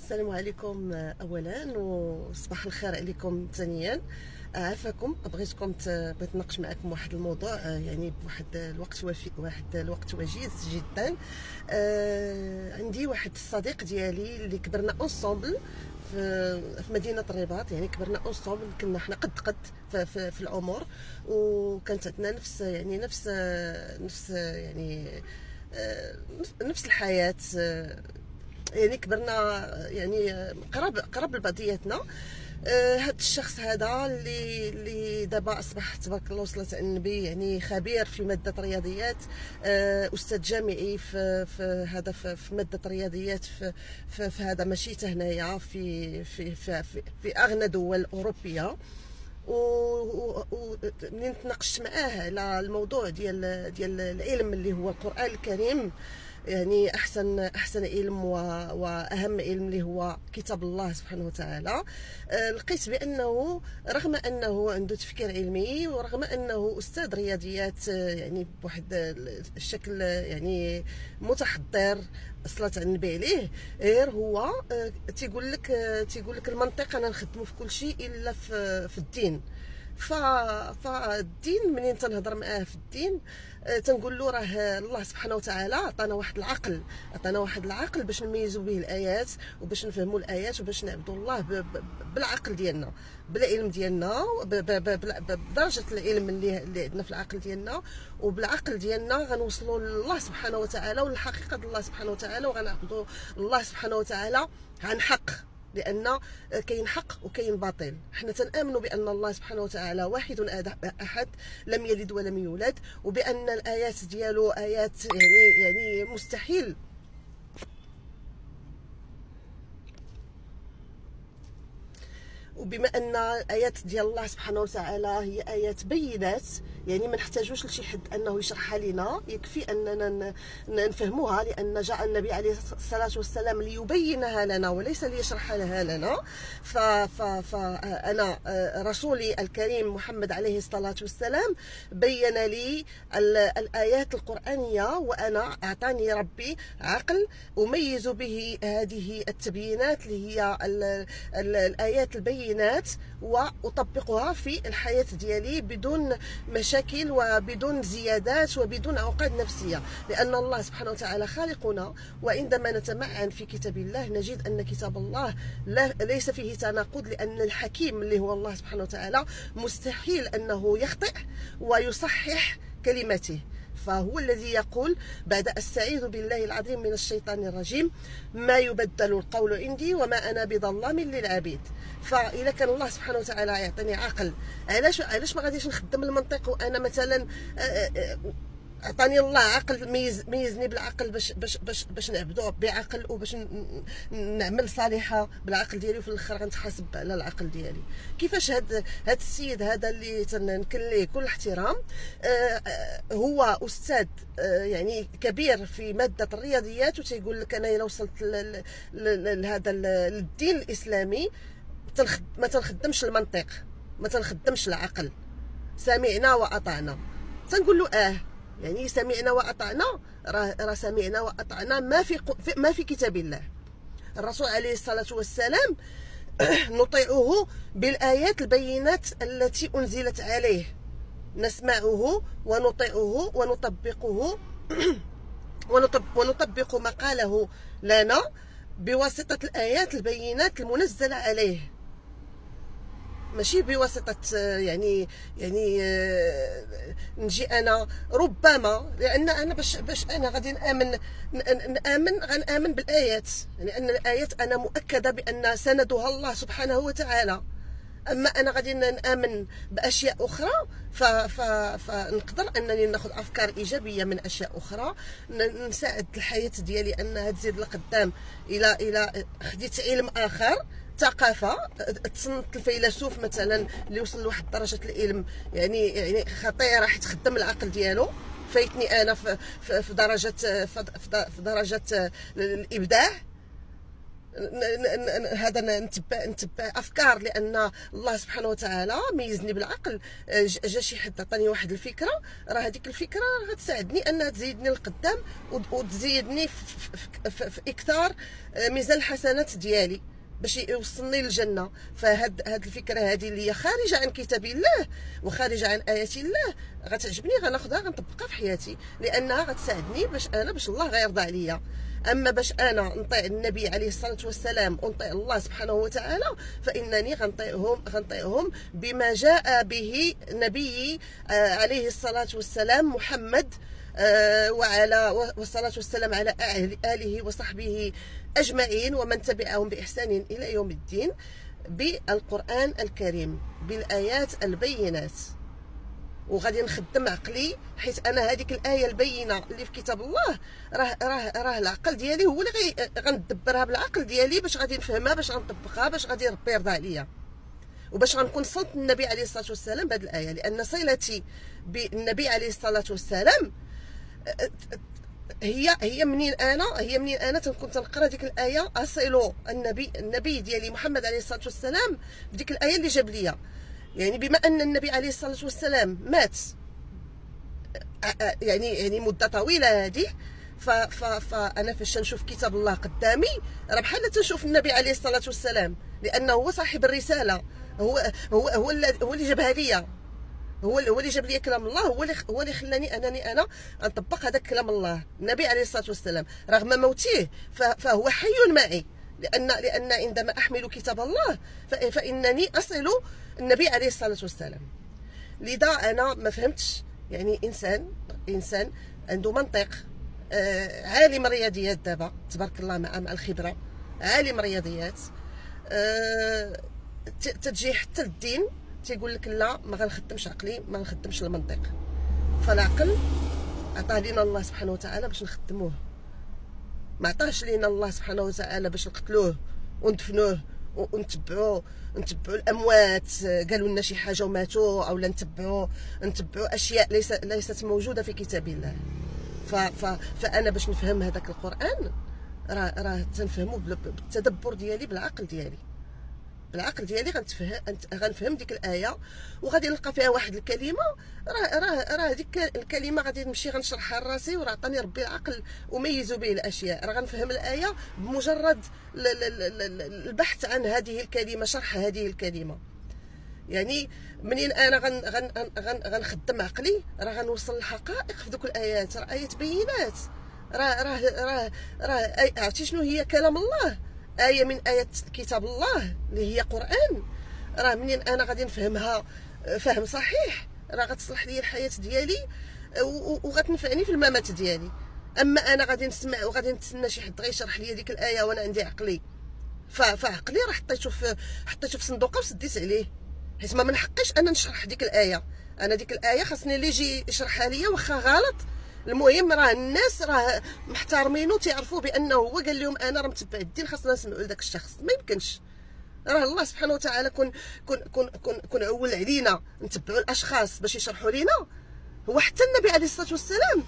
السلام عليكم اولا، وصباح الخير عليكم ثانيا. عافاكم، بغيت نتناقش معكم واحد الموضوع يعني بواحد الوقت وجيز جدا. عندي واحد الصديق ديالي اللي كبرنا اونصومبل في مدينه الرباط، يعني كبرنا اونصومبل، كنا حنا قد في العمر، وكانت عندنا نفس الحياه. يعني كبرنا يعني قرب لبعضياتنا. هاد الشخص هذا اللي دابا اصبح تبارك الله وصلت على النبي، يعني خبير في ماده الرياضيات، استاذ جامعي في ماده الرياضيات في هذا ماشي حتى هنايا في اغنى دول الاوروبيه. ومنين تناقشت معاه على الموضوع ديال العلم اللي هو القرآن الكريم، يعني احسن علم واهم علم اللي هو كتاب الله سبحانه وتعالى، لقيت بانه رغم انه عنده تفكير علمي، ورغم انه استاذ رياضيات يعني بواحد الشكل يعني متحضر صلات على النبي عليه، غير هو تيقول لك المنطق انا نخدمه في كل شيء الا في الدين. فالدين منين تنهضر معاه في الدين تنقول له راه الله سبحانه وتعالى عطانا واحد العقل باش نميزوا به الايات، وباش نفهموا الايات، وباش نعبدوا الله بالعقل ديالنا، بالعلم ديالنا، بدرجه العلم اللي عندنا في العقل ديالنا، وبالعقل ديالنا غنوصلوا لله سبحانه وتعالى ولحقيقه الله سبحانه وتعالى، وغنعبدوا الله سبحانه وتعالى عن حق، لان كاين حق وكاين باطل. حنا تنامنوا بان الله سبحانه وتعالى واحد احد، لم يلد ولم يولد، وبان الايات ديالو ايات يعني مستحيل وبما ان الايات ديال الله سبحانه وتعالى هي ايات بينات، يعني ما نحتاجوش لشي حد انه يشرحها لنا، يكفي اننا نفهموها، لان جاء النبي عليه الصلاه والسلام ليبينها لنا وليس ليشرحها لنا. فانا رسولي الكريم محمد عليه الصلاه والسلام بين لي الايات القرانيه، وانا اعطاني ربي عقل اميز به هذه التبيينات اللي هي الايات البينات، واطبقها في الحياه ديالي بدون مشاكل وبدون زيادات وبدون عقد نفسيه، لان الله سبحانه وتعالى خالقنا. وعندما نتمعن في كتاب الله نجد ان كتاب الله ليس فيه تناقض، لان الحكيم اللي هو الله سبحانه وتعالى مستحيل انه يخطئ ويصحح كلمته، فهو الذي يقول بعد استعيذ بالله العظيم من الشيطان الرجيم: ما يبدل القول عندي وما انا بظلام للعبيد. فاذا كان الله سبحانه وتعالى يعطيني عقل، علاش ما غاديش نخدم المنطق؟ وانا مثلا عطاني الله عقل، ميزني بالعقل باش نعبدو بعقل، وباش نعمل صالحه بالعقل ديالي، وفي الاخر غنتحاسب على العقل ديالي. كيفاش هاد السيد هذا اللي تنكليه كل احترام، هو استاذ يعني كبير في ماده الرياضيات، وتيقول لك انا الا وصلت لهذا الدين الاسلامي ما تنخدمش المنطق، ما تنخدمش العقل، سمعنا واطعنا. تنقول له يعني سمعنا واطعنا، راه سمعنا واطعنا ما في كتاب الله. الرسول عليه الصلاه والسلام نطيعه بالايات البينات التي انزلت عليه، نسمعه ونطيعه ونطبقه ونطبق ما قاله لنا بواسطه الايات البينات المنزله عليه، ماشي بواسطه يعني نجي انا ربما، لان انا باش انا غادي غنامن بالايات، لان الايات انا مؤكده بان سندها الله سبحانه وتعالى. اما انا غادي نامن باشياء اخرى، فنقدر انني ناخذ افكار ايجابيه من اشياء اخرى، نساعد الحياه ديالي انها تزيد لقدام. الى خديت علم اخر، ثقافه، تصنت الفيلسوف مثلا اللي وصل لواحد درجه العلم يعني خطيره، راح تخدم العقل ديالو، فايتني انا في درجه الابداع. هذا نتبع افكار، لان الله سبحانه وتعالى ميزني بالعقل. جا شي حد عطاني واحد الفكره، راه هذيك الفكره غتساعدني انها تزيدني للقدام وتزيدني في اكثار ميزان الحسنات ديالي باش يوصلني للجنه. فهاد الفكره هذه اللي هي خارجه عن كتاب الله وخارجه عن ايات الله غتعجبني، غناخذها غنطبقها في حياتي، لانها غتساعدني باش الله غيرضى عليا. اما باش انا نطيع النبي عليه الصلاه والسلام ونطيع الله سبحانه وتعالى، فانني غنطيعهم بما جاء به نبي عليه الصلاه والسلام محمد، وعلى والصلاه والسلام على اله وصحبه اجمعين ومن تبعهم باحسان الى يوم الدين، بالقران الكريم بالايات البينات. وغادي نخدم عقلي، حيت انا هذيك الايه البينه اللي في كتاب الله راه العقل ديالي هو اللي غندبرها بالعقل ديالي، باش غادي نفهمها، باش غنطبقها، باش غادي ربي يرضى عليا، وباش غنكون صلت النبي عليه الصلاه والسلام بهذه الايه. لان صلتي بالنبي عليه الصلاه والسلام هي منين انا تنكون تنقرا ديك الايه، اصل النبي ديالي محمد عليه الصلاه والسلام بديك الايه اللي جاب ليا. يعني بما ان النبي عليه الصلاه والسلام مات يعني مده طويله هذه، فانا فاش نشوف كتاب الله قدامي راه بحال تنشوف النبي عليه الصلاه والسلام، لانه هو صاحب الرساله، هو اللي جابها ليا، هو اللي جاب لي كلام الله، هو اللي خلاني انا نطبق هذاك كلام الله. النبي عليه الصلاه والسلام رغم موته فهو حي معي، لان عندما احمل كتاب الله فانني اصل النبي عليه الصلاه والسلام. لذا انا ما فهمتش، يعني انسان عنده منطق، عالم رياضيات دابا تبارك الله مع الخبره، عالم رياضيات، تجي حتى الدين تيقول لك لا ما غنخدمش عقلي، ما غنخدمش المنطق. فالعقل عطاه لينا الله سبحانه وتعالى باش نخدموه، ما عطاهش لينا الله سبحانه وتعالى باش نقتلوه وندفنوه ونتبعوا الاموات، قالوا لنا شي حاجه وماتوا، او نتبعوا اشياء ليست موجوده في كتاب الله. فانا باش نفهم هذاك القران راه تنفهمه بالتدبر ديالي، بالعقل ديالي غنفهم ديك الايه، وغادي نلقى فيها واحد الكلمه راه ديك الكلمه غادي نمشي غنشرحها لراسي، وراه عطاني ربي العقل وميز به الاشياء. راه غنفهم الايه بمجرد البحث عن هذه الكلمه، شرح هذه الكلمه. يعني منين انا غنخدم عقلي راه غنوصل للحقائق في دوك الايات. راه ايات بينات، راه عرفتي شنو هي كلام الله؟ آية من آيات كتاب الله اللي هي قرآن، راه منين أنا غادي نفهمها فهم صحيح راه غتصلح لي الحياة ديالي وغتنفعني في الممات ديالي. أما أنا غادي نسمع وغادي نتسنى شي حد غيشرح لي ديك الآية وأنا عندي عقلي، فعقلي راه حطيته في صندوقة وسديت عليه، حيت ما من حقيش أنا نشرح ديك الآية. أنا ديك الآية خاصني اللي يجي يشرحها ليا واخا غلط. المهم راه الناس راه محترمينه، تيعرفوا بانه هو قال لهم انا راه متبع الدين، خاصنا نسمعوا لذاك الشخص. ما يمكنش، راه الله سبحانه وتعالى كون عول علينا نتبعوا الاشخاص باش يشرحوا لينا. هو حتى النبي عليه الصلاه والسلام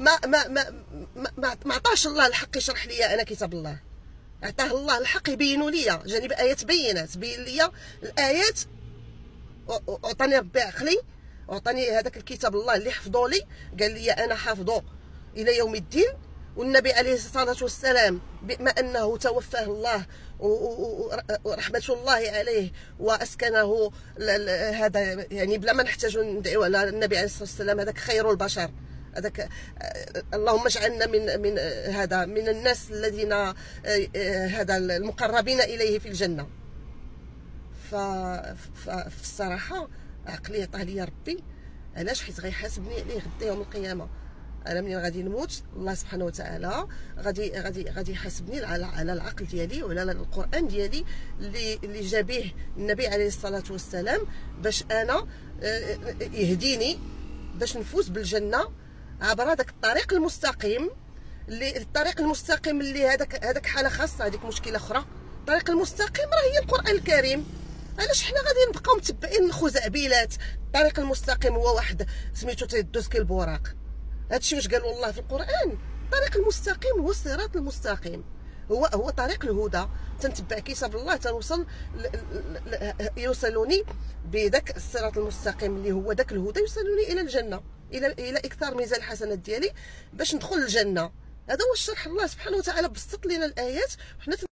ما عطاش الله الحق يشرح لي انا كتاب الله، عطاه الله الحق يبينوا لي جانب ايات بينات، بين لي الايات، وعطاني ربي عقلي، وعطاني هذاك الكتاب الله اللي حفظوا لي، قال لي انا حافظه الى يوم الدين. والنبي عليه الصلاه والسلام بما انه توفاه الله ورحمه الله عليه واسكنه هذا، يعني بلا ما نحتاجوا ندعيو على النبي عليه الصلاه والسلام، هذاك خير البشر، هذاك اللهم اجعلنا من هذا من الناس الذين هذا المقربين اليه في الجنه. فالصراحه عقلي عطاه لي ربي، علاش؟ حيت غيحاسبني عليه غدا يوم القيامه. انا منين غادي نموت الله سبحانه وتعالى غادي يحاسبني على العقل ديالي وعلى القران ديالي اللي جا به النبي عليه الصلاه والسلام، باش انا يهديني باش نفوز بالجنه عبر هذاك الطريق المستقيم. اللي هذاك حاله خاصه، هذيك مشكله اخرى. الطريق المستقيم راه هي القران الكريم. علاش حنا غادي نبقاو متبعين خزعبيلات؟ الطريق المستقيم هو واحد سميتو تيدوز كالبوراق. هادشي واش قالوا الله في القران. الطريق المستقيم هو الصراط المستقيم، هو طريق الهدى. تنتبع كتاب الله تنوصل يوصلني بداك الصراط المستقيم اللي هو داك الهدى، يوصلني الى الجنه، الى اكثار ميزان الحسنات ديالي باش ندخل الجنه. هذا هو الشرح. الله سبحانه وتعالى بسط لنا الايات وحنا